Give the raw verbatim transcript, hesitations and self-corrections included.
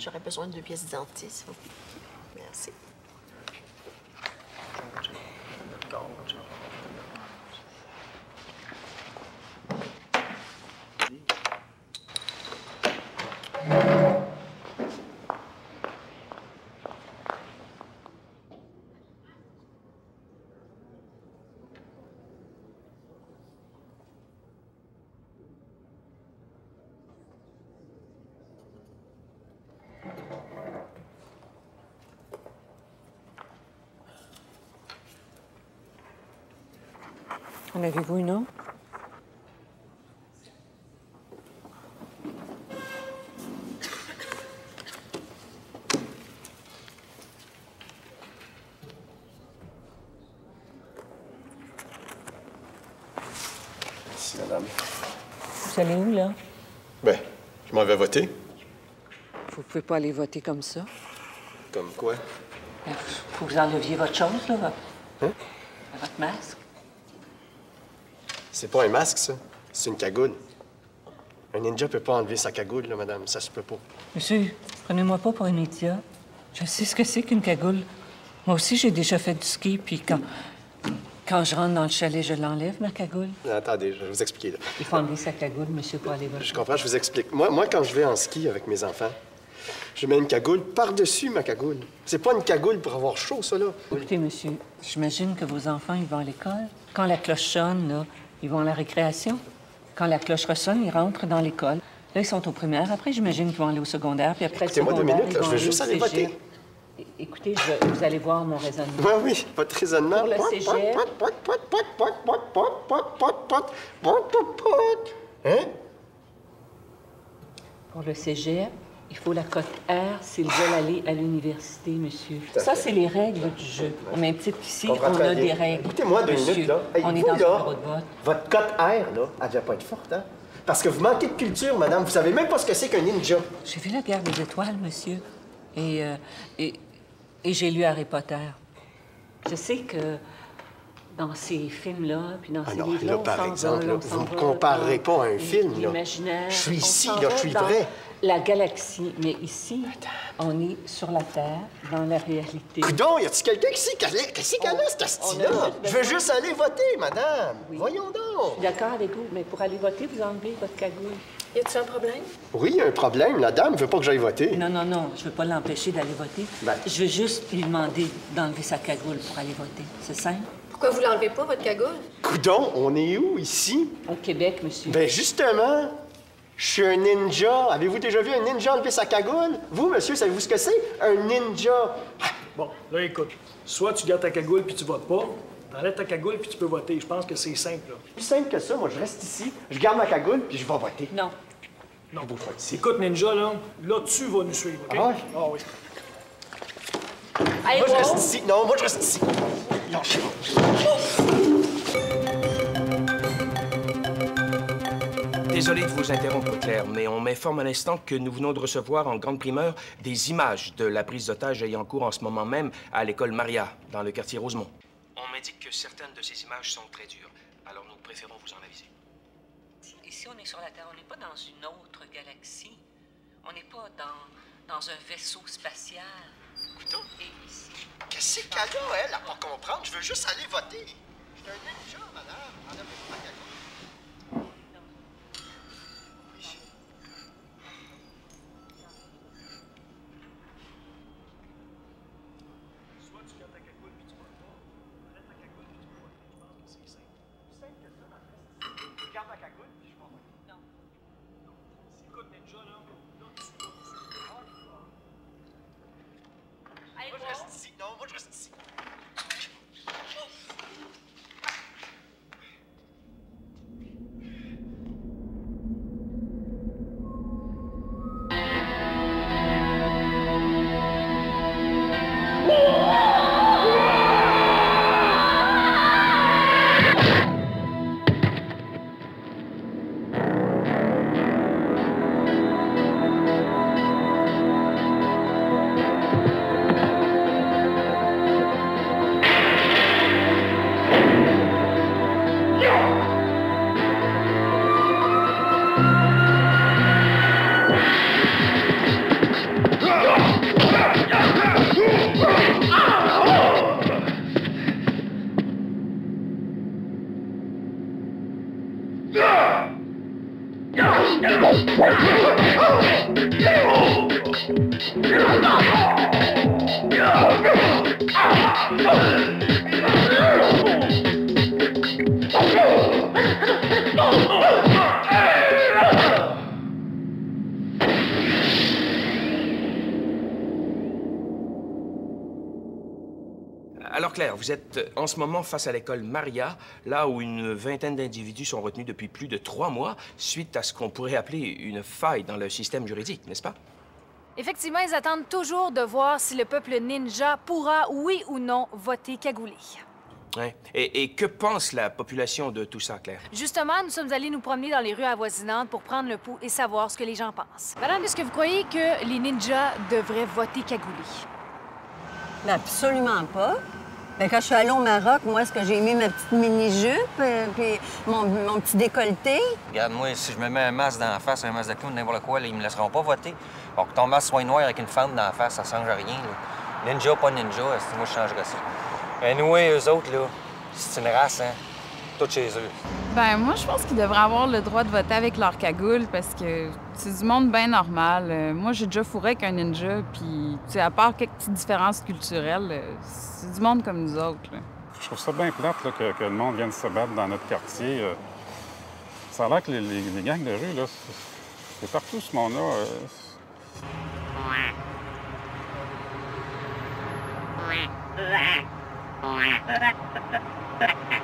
J'aurais besoin de deux pièces d'identité, s'il vous plaît. Merci. En avez-vous une autre? Merci, madame. Vous allez où, là? Ben, je m'en vais voter. Vous pouvez pas aller voter comme ça. Comme quoi? Il faut que vous enleviez votre chose, là, votre, Hein? votre masque. C'est pas un masque, ça. C'est une cagoule. Un ninja peut pas enlever sa cagoule, là, madame. Ça se peut pas. Monsieur, prenez-moi pas pour une idiot. Je sais ce que c'est qu'une cagoule. Moi aussi, j'ai déjà fait du ski, puis quand... Quand je rentre dans le chalet, je l'enlève, ma cagoule. Attendez, je vais vous expliquer, là. Il faut enlever sa cagoule, monsieur, pour aller voter. Je comprends, je vous explique. Moi, moi, quand je vais en ski avec mes enfants, je mets une cagoule par-dessus ma cagoule. C'est pas une cagoule pour avoir chaud, ça, là. Écoutez, monsieur, j'imagine que vos enfants, ils vont à l'école. Quand la cloche sonne, là, ils vont à la récréation. Quand la cloche ressonne, ils rentrent dans l'école. Là, ils sont au primaire. Après, j'imagine qu'ils vont aller au secondaire. Puis après, Écoutez-moi deux minutes, là, je veux juste aller voter. Écoutez, je, vous allez voir mon raisonnement. Oui, oui, votre raisonnement. Pour le cégep... Hein? Pour le cégep, il faut la cote R s'ils veulent aller à l'université, monsieur. Ça, c'est les règles du jeu. Au même titre qu'ici, on a des règles. Écoutez-moi deux monsieur. minutes, là. Hey, On est vous, dans le là, bureau de vote. votre cote R, là, elle devait pas être forte, hein? Parce que vous manquez de culture, madame. Vous savez même pas ce que c'est qu'un ninja. J'ai vu la guerre des étoiles, monsieur. Et, euh, et, et j'ai lu Harry Potter. Je sais que dans ces films-là, puis dans Ah ces non, livres-là, là, on par s'en exemple, va, là, on vous s'en me va comparerez dans pas à un film, là. l'imaginaire. Je suis On ici, s'en là, va je suis dans vrai. la galaxie, mais ici, on est sur la Terre, dans la réalité. Coudon, y a-t-il quelqu'un qui sait qu'elle qu'est-ce qu'elle a, cette on hostie-là? a juste Je veux besoin- juste aller voter, madame. Oui. Voyons donc. Je suis d'accord avec vous, mais pour aller voter, vous enlevez votre cagoule. Y a-t-il un problème? Oui, il y a un problème. La dame veut pas que j'aille voter. Non, non, non, je veux pas l'empêcher d'aller voter. Ben- Je veux juste lui demander d'enlever sa cagoule pour aller voter. C'est simple. Pourquoi vous l'enlevez pas, votre cagoule? Coudon, on est où, ici? Au Québec, monsieur. Ben justement, je suis un ninja. Avez-vous déjà vu un ninja enlever sa cagoule? Vous, monsieur, savez-vous ce que c'est? Un ninja. Bon, là, écoute. Soit tu gardes ta cagoule puis tu votes pas, t'enlèves ta cagoule puis tu peux voter. Je pense que c'est simple, là. Plus simple que ça, moi, je reste ici, je garde ma cagoule, puis je vais voter. Non. Non. Je vais ici. Écoute, Ninja, là, là, tu vas nous suivre, OK? Ah ouais? Ah oui. Hey, Moi, je wow. reste ici. Non, moi, je reste ici. Lâchez-moi. Désolé de vous interrompre, Claire, mais on m'informe à l'instant que nous venons de recevoir en grande primeur des images de la prise d'otage ayant cours en ce moment même à l'école Maria, dans le quartier Rosemont. On m'indique que certaines de ces images sont très dures, alors nous préférons vous en aviser. Ici, on est sur la Terre. On n'est pas dans une autre galaxie. On n'est pas dans, dans un vaisseau spatial. Coudon, Et ici... qu'est-ce qu'elle a, elle, à pas comprendre? Je veux juste aller voter. Je suis un ninja, madame. Enlevez-moi ma cagoule. Soit tu gardes ta cagoule puis tu votes pas, t'enlèves ta cagoule puis tu peux voter. Je pense que c'est simple. Plus simple que ça, ma reste. Je garde ma cagoule, puis je vais voter. Non. Écoute, Ninja, là, là, tu vas nous suivre. Hey, Moi, je wow. reste ici. Non, moi, je reste ici. Alors, Claire, vous êtes en ce moment face à l'école Maria, là où une vingtaine d'individus sont retenus depuis plus de trois mois, suite à ce qu'on pourrait appeler une faille dans le système juridique, n'est-ce pas? Effectivement, ils attendent toujours de voir si le peuple ninja pourra, oui ou non, voter cagoulé. Ouais. Et, et que pense la population de tout ça, Claire? Justement, nous sommes allés nous promener dans les rues avoisinantes pour prendre le pouls et savoir ce que les gens pensent. Madame, est-ce que vous croyez que les ninjas devraient voter cagoulé? Ben absolument pas. Ben, quand je suis allée au Maroc, moi, est-ce que j'ai mis ma petite mini-jupe euh, puis mon, mon petit décolleté? Regarde, moi, si je me mets un masque dans la face, un masque de clown, n'importe quoi, là, ils me laisseront pas voter. Alors que ton masque soit noir avec une femme dans la face, ça change rien. Là. Ninja, pas ninja, moi, je changerais ça. Anyway, eux autres, là, c'est une race, hein? Tout chez eux. Ben moi, je pense qu'ils devraient avoir le droit de voter avec leur cagoule parce que c'est du monde bien normal. Euh, moi, j'ai déjà fourré avec un ninja, puis, tu sais, à part quelques petites différences culturelles, euh, c'est du monde comme nous autres, là. Je trouve ça bien plate là, que, que le monde vienne se battre dans notre quartier. Euh, ça a l'air que les, les, les gangs de rue, là, c'est partout ce monde-là. Euh, Ouais.